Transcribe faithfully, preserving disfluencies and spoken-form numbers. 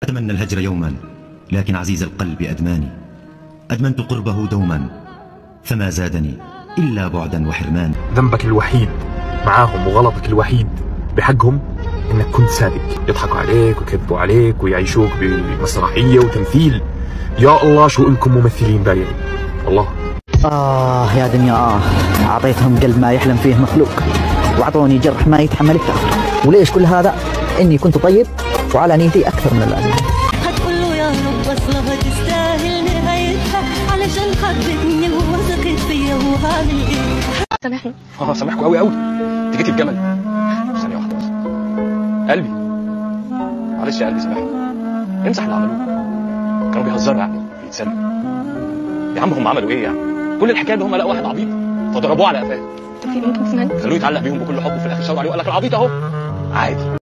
أتمنى الهجر يوما، لكن عزيز القلب أدماني. أدمنت قربه دوما، فما زادني إلا بعدا وحرمان. ذنبك الوحيد معاهم وغلطك الوحيد بحقهم إنك كنت صادق. يضحكوا عليك ويكذبوا عليك ويعيشوك بمسرحية وتمثيل. يا الله شو إلكم ممثلين باين والله. آه يا دنيا آه، أعطيتهم قلب ما يحلم فيه مخلوق، وأعطوني جرح ما يتحمل الكافر. وليش كل هذا؟ إني كنت طيب وعلى نيتي أكثر من اللازم. هتقول له يا رب أصلها تستاهل نهايتها، علشان حبتني ووثقت فيا وهعمل إيه؟ سامحني. اه سامحكوا قوي قوي. انت جيتي بجمل. ثانية واحدة بس. قلبي معلش يا قلبي سامحني. امسح اللي عملوه. كانوا بيهزروا يعني بيتسلوا. يا عم هم عملوا ايه يعني؟ كل الحكايه ان هم لقوا واحد عبيط فضربوه على قفاه. طب في ممكن تسمعني؟ خلوه يتعلق بيهم بكل حب وفي الاخر شاوروا عليه وقال لك العبيط اهو. عادي.